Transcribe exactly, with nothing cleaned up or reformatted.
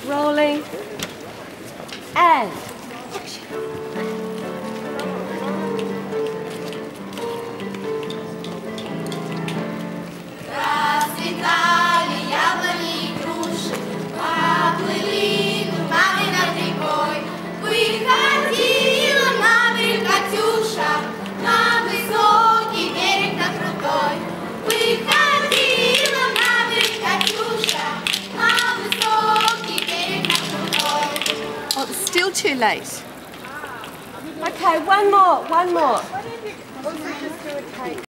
rolling, and action. Расцветали яблони и груши, поплыли туманы над рекой. Выходила на берег Катюша, на высокий берег, на крутой. Выходила на берег Катюша, на высокий берег, на крутой. Oh, it's still too late. Okay, one more, one more.